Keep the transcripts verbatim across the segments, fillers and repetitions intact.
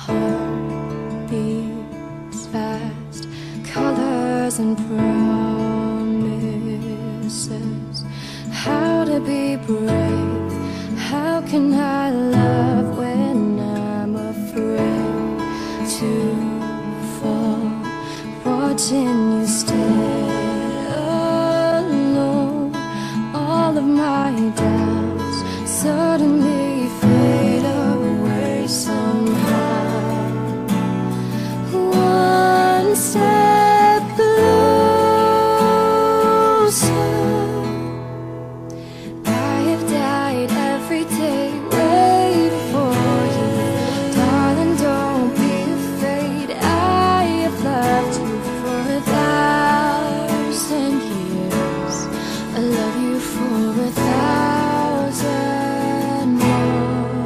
Heart beats fast, colors and promises. How to be brave, how can I love when I'm afraid to fall, watching you stand alone. All of my doubts suddenly fade away somehow. One step closer. I have died every day waiting for you. Darling, don't be afraid. I have loved you for a thousand years. I love you for a thousand more.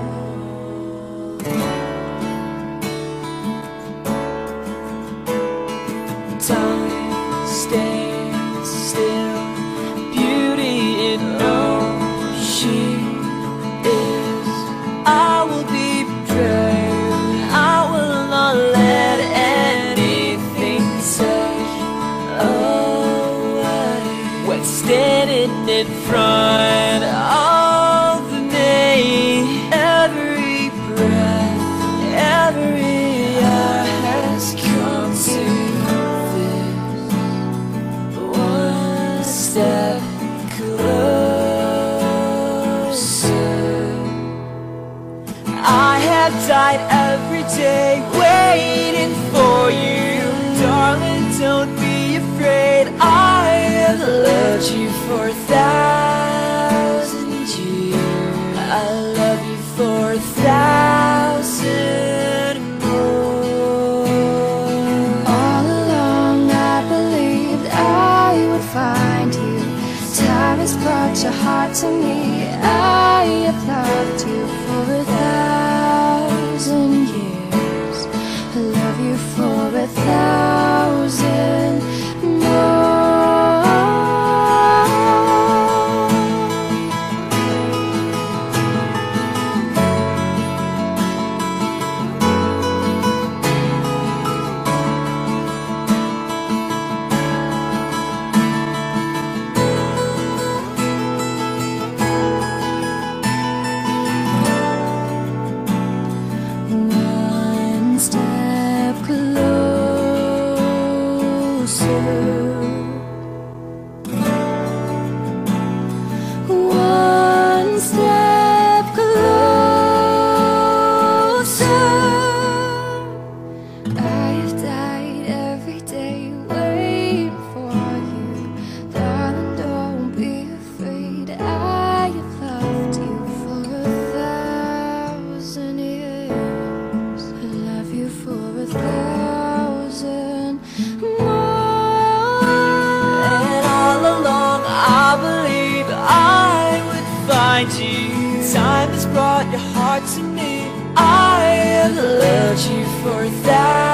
Time stands still, beauty in all she is. I will be brave, I will not let anything take away. When standing in front of me, every breath, every hour has come to one step closer. I have died every day waiting for you. Darling, don't be afraid. I have loved you for a thousand years. I love you for a thousand more. All along I believed I would find you. Time has brought your heart to me. I have loved you for a thousand years. I love you for a thousand more. One step closer. One step closer. I have died every day waiting for you. Darling, don't be afraid. I have loved you for a thousand years. I love you for a thousand more. And all along I believed I would find you. Time has brought your heart to me. I have loved you for a thousand